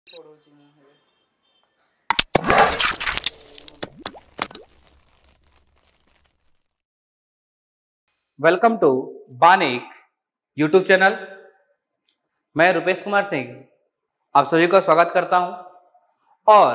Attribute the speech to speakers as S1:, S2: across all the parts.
S1: Welcome to Banik YouTube channel. मैं रुपेश कुमार सिंह आप सभी का स्वागत करता हूं। और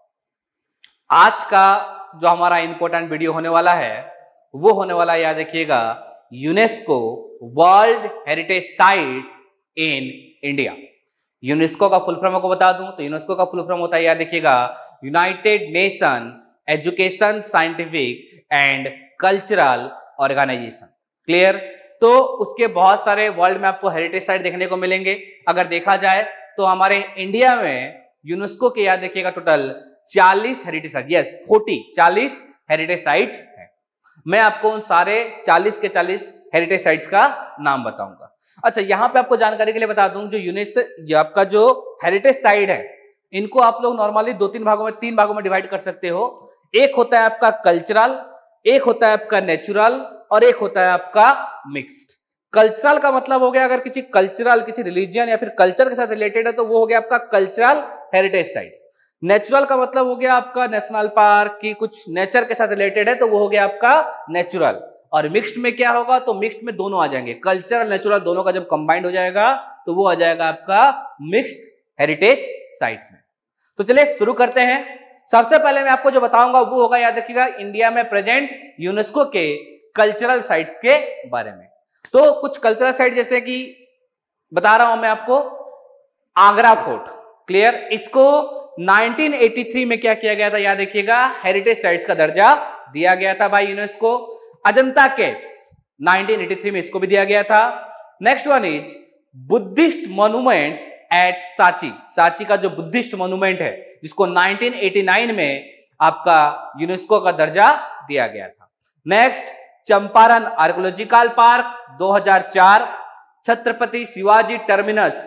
S1: आज का जो हमारा इंपॉर्टेंट वीडियो होने वाला है वो होने वाला है, याद रखिएगा, UNESCO world heritage sites in India. UNESCO का फुल फॉर्म आपको बता दूं तो यूनेस्को का फुल फॉर्म होता है, याद रखिएगा, United Nation Education Scientific and Cultural Organisation. Clear. तो उसके बहुत सारे वर्ल्ड में आपको हेरिटेज साइट देखने को मिलेंगे। अगर देखा जाए तो हमारे इंडिया में यूनेस्को के, याद रखिएगा, total 40 heritage site, yes 40 heritage sites हैं। मैं आपको उन सारे 40 के 40 हेरिटेज साइट्स का नाम बताऊंगा। अच्छा, यहां पे आपको जानकारी के लिए बता दूं, जो यूनेस्को आपका जो हेरिटेज साइट है इनको आप लोग नॉर्मली तीन भागों में डिवाइड कर सकते हो। एक होता है आपका कल्चरल, एक होता है आपका नेचुरल और एक होता है आपका मिक्स्ड। कल्चरल का मतलब हो गया, अगर किसी कल्चरल, किसी रिलीजियन या फिर कल्चर के साथ रिलेटेड है तो वो हो गया आपका कल्चरल हेरिटेज साइट। नेचुरल का मतलब हो गया आपका नेशनल पार्क की कुछ नेचर के साथ रिलेटेड है तो वो हो गया आपका नेचुरल। और मिक्स्ड में क्या होगा, तो मिक्स्ड में दोनों आ जाएंगे, कल्चरल नेचुरल दोनों का जब कंबाइंड हो जाएगा तो वो आ जाएगा आपका मिक्स्ड हेरिटेज साइट में। तो चलिए शुरू करते हैं। सबसे पहले मैं आपको जो बताऊंगा वो होगा, याद रखिएगा, इंडिया में प्रेजेंट यूनेस्को के कल्चरल साइट्स के बारे में। तो कुछ कल्चरल साइट जैसे कि बता रहा हूं मैं आपको, आगरा फोर्ट। क्लियर। इसको 1983 में क्या किया गया था, याद रखिएगा, हेरिटेज साइट्स का दर्जा दिया गया था बाय यूनेस्को। अजंता केव्स 1983 में इसको भी दिया गया था। Next one is Buddhist monuments at Sanchi. Sanchi का जो बुद्धिस्ट मॉन्यूमेंट है जिसको 1989 में आपका यूनेस्को का दर्जा दिया गया था। Next Champaran Archaeological Park 2004, Chhatrapati Shivaji Terminus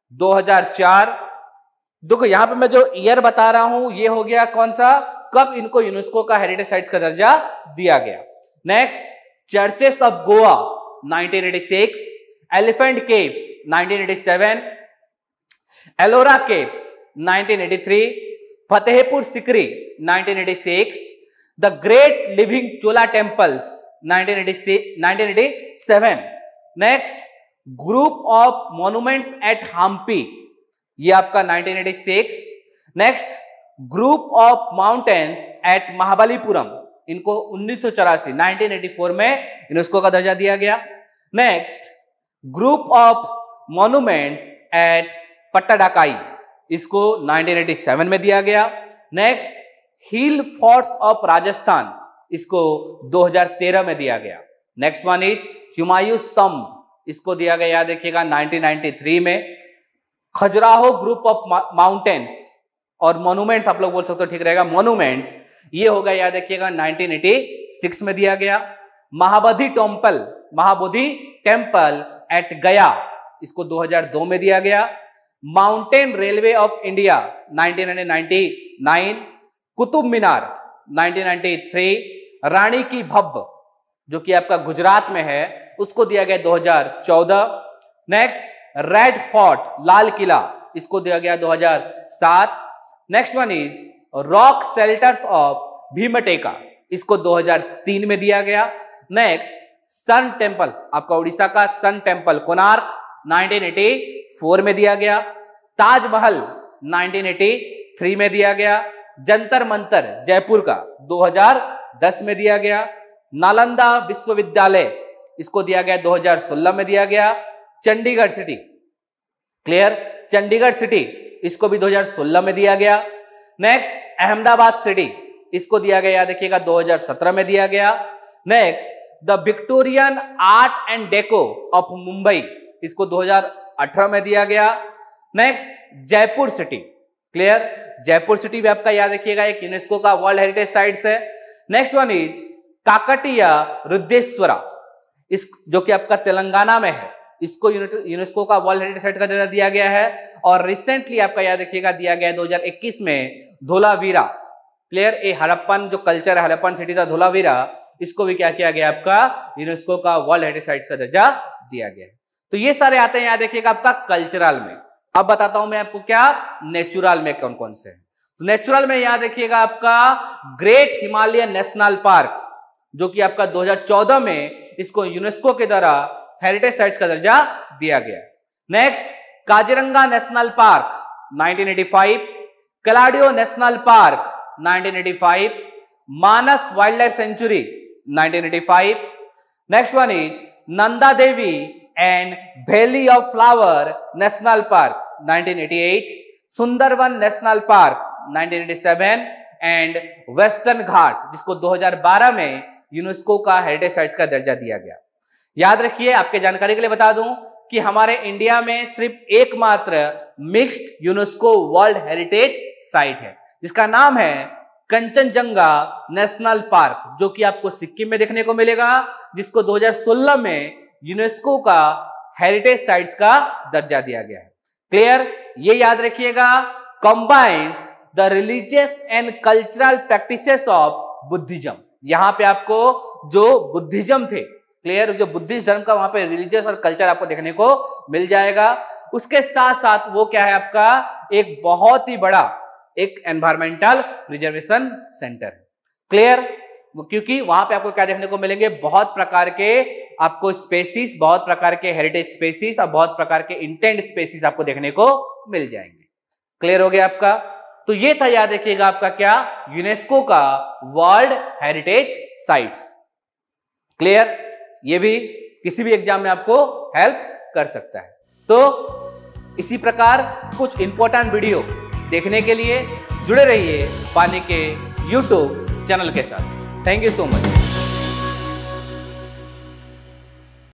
S1: 2004। देखो यहां पे मैं जो ईयर बता रहा हूं ये हो गया कौन सा, कब इनको यूनेस्को का हेरिटेज साइट्स का दर्जा दिया गया। Next churches of Goa 1986, Elephant Caves 1987, Ellora caves 1983, Fatehpur Sikri 1986, the great living Chola temples 1987। Next group of monuments at Hampi, ये आपका 1986। Next group of mountains at Mahabalipuram, इनको 1984 में यूनेस्को का दर्जा दिया गया। Next group of monuments at Pattadakal, इसको 1987 में दिया गया। Next hill forts of Rajasthan, इसको 2013 में दिया गया। नेक्स्ट वन इज हुमायूं स्तंभ, इसको दिया गया, याद रखिएगा, 1993 में। खजुराहो ग्रुप ऑफ माउंटेन्स और मॉन्यूमेंट्स आप लोग बोल सकते हो, ठीक रहेगा, मॉन्यूमेंट्स, ये होगा, याद रखिएगा, 1986 में दिया गया। महाबोधि टेम्पल एट गया, इसको 2002 में दिया गया। Mountain railway of India 1999, Qutub Minar 1993, Rani की भव्य जो कि आपका गुजरात में है उसको दिया गया 2014। Next Red Fort Lal Qila, इसको दिया गया 2007। Next one is rock shelters of Bhimbetka, इसको 2003 में दिया गया। नेक्स्ट सन टेम्पल, आपका उड़ीसा का सन टेम्पल कोणार्क 1984 में दिया गया। ताजमहल 1983 में दिया गया। जंतर मंतर जयपुर का 2010 में दिया गया। नालंदा विश्वविद्यालय, इसको दिया गया 2016 में दिया गया। Chandigarh city, clear, Chandigarh city, इसको भी 2016 में दिया गया। नेक्स्ट अहमदाबाद सिटी, इसको दिया गया, याद रखिएगा, 2017 में दिया गया। Next the Victorian art and deco of Mumbai, इसको 2018 में दिया गया। Next Jaipur city, clear, Jaipur city भी आपका, याद रखिएगा, एक यूनेस्को का वर्ल्ड हेरिटेज साइट्स है। Next one is Kakatiya Rudreshwara, इस जो कि आपका तेलंगाना में है, इसको यूनेस्को का वर्ल्ड हेरिटेज साइट का दर्जा दिया गया है। और रिसेंटली आपका, याद रखिएगा, दिया गया 2021 में धोलावीरा, क्लियर, ए हड़प्पन जो कल्चर है, हड़प्पन सिटी था धोलावीरा, इसको भी क्या किया गया, आपका यूनेस्को का वर्ल्ड हेरिटेज साइट्स का दर्जा दिया गया है। तो ये सारे आते हैं, याद रखिएगा, आपका कल्चरल में। अब बताता हूं मैं आपको क्या नेचुरल में कौन कौन से हैं। तो नेचुरल में याद रखिएगा आपका ग्रेट हिमालयन नेशनल पार्क, जो कि आपका 2014 में इसको यूनेस्को के द्वारा हेरिटेज साइट्स का दर्जा दिया गया। Next Kaziranga national park 1985, Keoladeo national park 1985, Manas wildlife sanctuary 1985, next one is Nanda Devi and valley of flower national park 1988, Sundarban national park 1987 and western Ghat, जिसको 2012 में यूनेस्को का हेरिटेज साइट्स का दर्जा दिया गया। याद रखिए, आपके जानकारी के लिए बता दूं कि हमारे इंडिया में सिर्फ एकमात्र mixed UNESCO world heritage site है, जिसका नाम है कंचनजंगा नेशनल पार्क, जो कि आपको सिक्किम में देखने को मिलेगा, जिसको 2016 में यूनेस्को का हेरिटेज साइट्स का दर्जा दिया गया है। क्लियर? ये याद रखिएगा, combines the religious and cultural practices of Buddhism. यहां पे आपको जो बुद्धिज्म थे, क्लियर, जो बुद्धिस्ट धर्म का वहां पे रिलीजियस और कल्चर आपको देखने को मिल जाएगा। उसके साथ साथ वो क्या है आपका एक बहुत ही बड़ा एक एनवायरमेंटल प्रिजर्वेशन सेंटर। क्लियर? क्योंकि वहां पे आपको क्या देखने को मिलेंगे, बहुत प्रकार के आपको स्पेसीज, बहुत प्रकार के हेरिटेज स्पेसीज और बहुत प्रकार के इंटेंट स्पेसीज आपको देखने को मिल जाएंगे। क्लियर हो गया आपका? तो ये था, याद रखिएगा आपका क्या, यूनेस्को का वर्ल्ड हेरिटेज साइट्स। क्लियर? ये भी किसी भी एग्जाम में आपको हेल्प कर सकता है। तो इसी प्रकार कुछ इंपॉर्टेंट वीडियो देखने के लिए जुड़े रहिए बानिक के YouTube चैनल के साथ। Thank you so much.